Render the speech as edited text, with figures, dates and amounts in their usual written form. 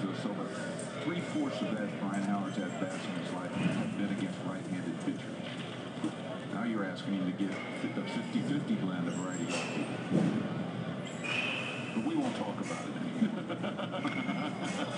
So three-fourths of that Brian Howard's at-bats in his life have been against right-handed pitchers. Now you're asking him to get a 50-50 blend of righty lefty. But we won't talk about it anymore.